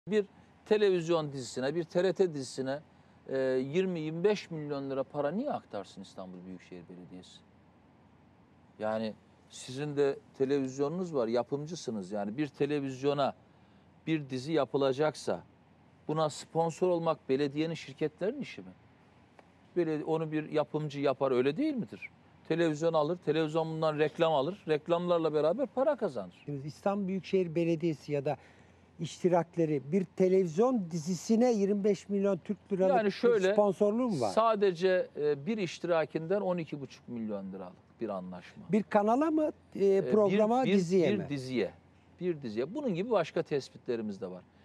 Bir televizyon dizisine, bir TRT dizisine 20-25 milyon lira para niye aktarsın İstanbul Büyükşehir Belediyesi? Yani sizin de televizyonunuz var, yapımcısınız. Yani bir televizyona bir dizi yapılacaksa buna sponsor olmak belediyenin, şirketlerin işi mi? Onu bir yapımcı yapar, öyle değil midir? Televizyon alır, televizyon bundan reklam alır, reklamlarla beraber para kazanır. Şimdi İstanbul Büyükşehir Belediyesi ya da iştirakleri bir televizyon dizisine 25 milyon Türk liralık Yani bir şöyle, sponsorluğu mu var? sadece bir iştirakinden 12,5 milyon liralık bir anlaşma. Bir kanala mı, programa, diziye mi? Bir diziye. Bunun gibi başka tespitlerimiz de var.